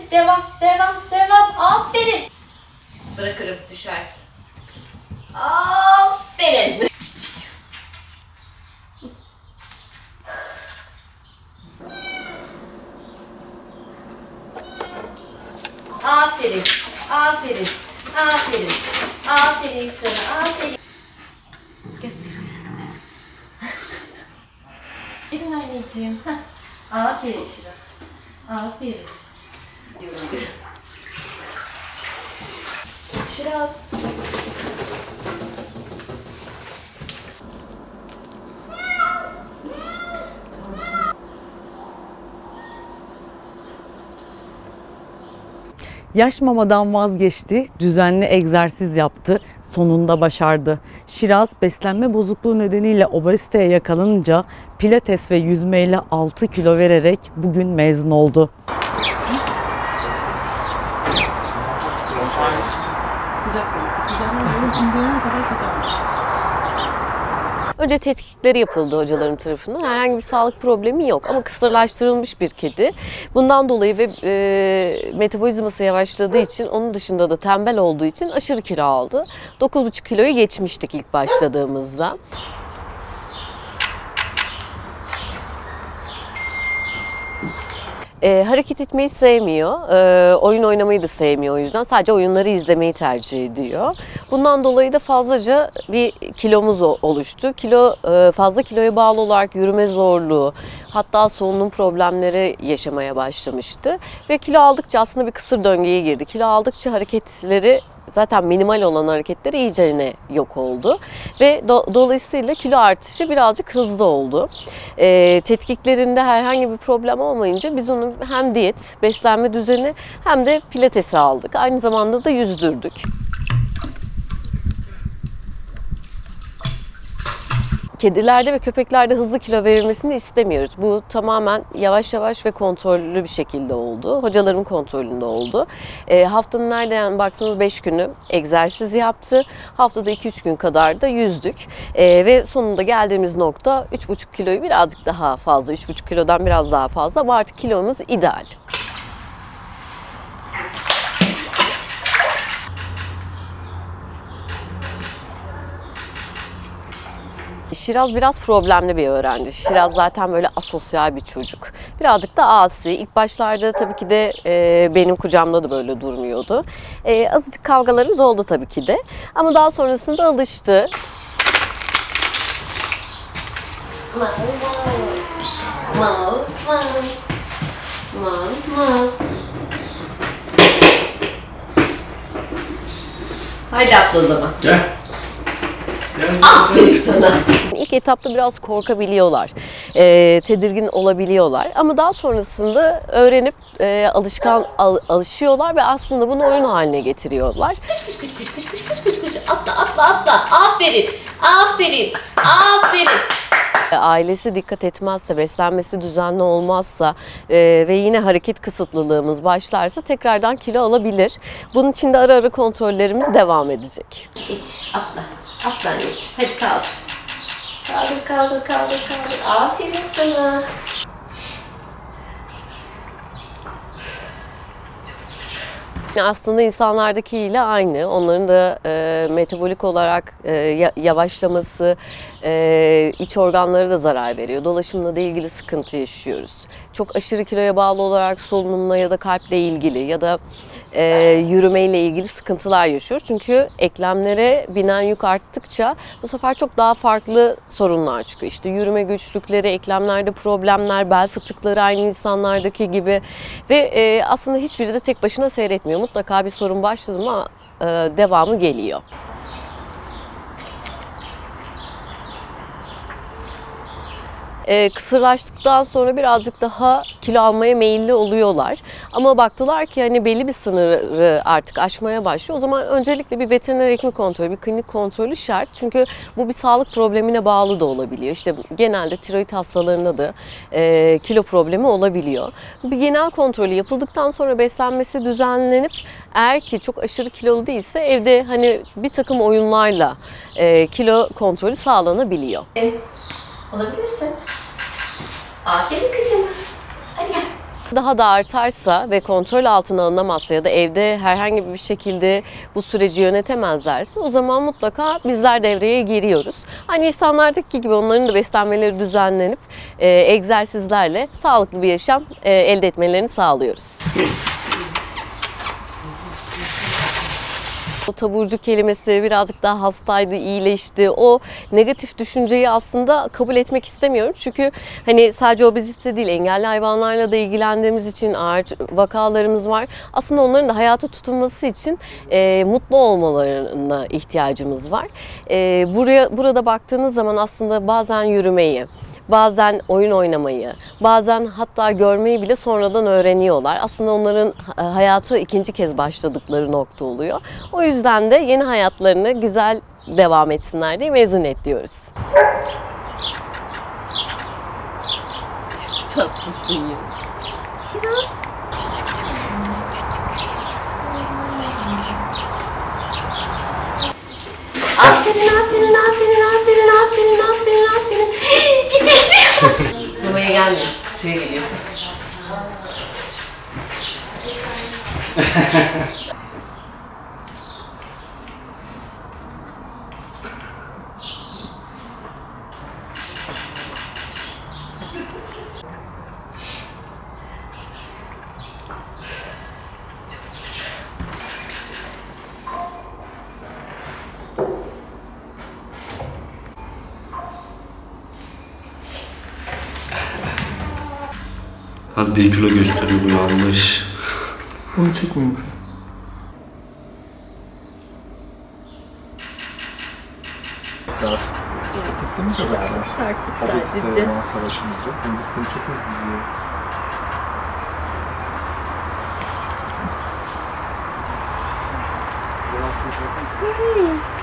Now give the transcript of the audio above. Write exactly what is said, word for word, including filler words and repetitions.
Devam, devam, devam. Aferin. Bırakırım, düşersin. Aferin. Aferin, aferin, aferin, aferin sana, aferin. Gel. Gelin anneciğim. Aferin Şiraz. Aferin. Yürü, yürü. Şiraz. Yaş mamadan vazgeçti, düzenli egzersiz yaptı, sonunda başardı. Şiraz beslenme bozukluğu nedeniyle obeziteye yakalanınca pilates ve yüzmeyle altı kilo vererek bugün mezun oldu. Önce tetkikleri yapıldı hocalarım tarafından. Herhangi bir sağlık problemi yok ama kısırlaştırılmış bir kedi. Bundan dolayı ve e, metabolizması yavaşladığı için, onun dışında da tembel olduğu için aşırı kilo aldı. dokuz buçuk kiloyu geçmiştik ilk başladığımızda. E, hareket etmeyi sevmiyor, e, oyun oynamayı da sevmiyor o yüzden. Sadece oyunları izlemeyi tercih ediyor. Bundan dolayı da fazlaca bir kilomuz oluştu. Kilo e, fazla kiloya bağlı olarak yürüme zorluğu, hatta solunum problemleri yaşamaya başlamıştı. Ve kilo aldıkça aslında bir kısır döngüye girdi. Kilo aldıkça hareketleri, zaten minimal olan hareketleri iyicene yok oldu. Ve do dolayısıyla kilo artışı birazcık hızlı oldu. E, tetkiklerinde herhangi bir problem olmayınca biz onu hem diyet, beslenme düzeni hem de pilatesi aldık. Aynı zamanda da yüzdürdük. Kedilerde ve köpeklerde hızlı kilo verilmesini istemiyoruz. Bu tamamen yavaş yavaş ve kontrollü bir şekilde oldu. Hocaların kontrolünde oldu. E, haftanın nereden baksanız beş günü egzersiz yaptı. Haftada iki üç gün kadar da yüzdük. E, ve sonunda geldiğimiz nokta üç buçuk kiloyu birazcık daha fazla, üç buçuk kilodan biraz daha fazla ama artık kilomuz ideal. Şiraz biraz problemli bir öğrenci. Şiraz zaten böyle asosyal bir çocuk. Birazcık da asi. İlk başlarda tabii ki de e, benim kucağımda da böyle durmuyordu. E, azıcık kavgalarımız oldu tabii ki de. Ama daha sonrasında alıştı. Haydi atla o zaman. Gel. Aferin sana. İlk etapta biraz korkabiliyorlar, e, tedirgin olabiliyorlar ama daha sonrasında öğrenip e, alışkan al, alışıyorlar ve aslında bunu oyun haline getiriyorlar. Kış kış kış kış kış kış kış kış kış. Atla atla atla. Aferin. Aferin. Aferin. Ailesi dikkat etmezse, beslenmesi düzenli olmazsa e, ve yine hareket kısıtlılığımız başlarsa tekrardan kilo alabilir. Bunun için de ara ara kontrollerimiz devam edecek. Geç, atla. Atla anneciğim. Hadi kaldır. Kaldır, kaldır, kaldır, kaldır. Aferin sana. Aslında insanlardaki ile aynı. Onların da e, metabolik olarak e, yavaşlaması, e, iç organları da zarar veriyor. Dolaşımla da ilgili sıkıntı yaşıyoruz. Çok aşırı kiloya bağlı olarak solunumla ya da kalple ilgili ya da e, yürümeyle ilgili sıkıntılar yaşıyor. Çünkü eklemlere binen yük arttıkça bu sefer çok daha farklı sorunlar çıkıyor. İşte yürüme güçlükleri, eklemlerde problemler, bel fıtıkları aynı insanlardaki gibi ve e, aslında hiçbiri de tek başına seyretmiyor. Mutlaka bir sorun başladı ama e, devamı geliyor. Ee, kısırlaştıktan sonra birazcık daha kilo almaya meyilli oluyorlar. Ama baktılar ki hani belli bir sınırı artık aşmaya başlıyor. O zaman öncelikle bir veteriner hekim kontrolü, bir klinik kontrolü şart. Çünkü bu bir sağlık problemine bağlı da olabiliyor. İşte genelde tiroid hastalarında da e, kilo problemi olabiliyor. Bir genel kontrolü yapıldıktan sonra beslenmesi düzenlenip eğer ki çok aşırı kilolu değilse evde hani bir takım oyunlarla e, kilo kontrolü sağlanabiliyor. Olabilirsin. Aferin kızım. Hadi gel. Daha da artarsa ve kontrol altına alınamazsa ya da evde herhangi bir şekilde bu süreci yönetemezlerse o zaman mutlaka bizler devreye giriyoruz. Hani insanlardaki gibi onların da beslenmeleri düzenlenip e, egzersizlerle sağlıklı bir yaşam e, elde etmelerini sağlıyoruz. O taburcu kelimesi birazcık daha hastaydı, iyileşti. O negatif düşünceyi aslında kabul etmek istemiyorum. Çünkü hani sadece obezite değil, engelli hayvanlarla da ilgilendiğimiz için ağır vakalarımız var. Aslında onların da hayata tutunması için e, mutlu olmalarına ihtiyacımız var. E, buraya burada baktığınız zaman aslında bazen yürümeyi, bazen oyun oynamayı, bazen hatta görmeyi bile sonradan öğreniyorlar. Aslında onların hayatı ikinci kez başladıkları nokta oluyor. O yüzden de yeni hayatlarını güzel devam etsinler diye mezuniyet diyoruz. Çok tatlısın ya. Şiraz. Aferin, aferin, aferin, aferin, aferin, aferin, aferin. Gidelim. Buraya gelmiyor, kutuya geliyor. Az bir kilo gösteriyor, bu yanlış. Onu çekmiyorum. Bitti mi kadar? Sarktık Obezite sadece. olan savaşımızda. Obeziteyi çok özleyeceğiz. Hey.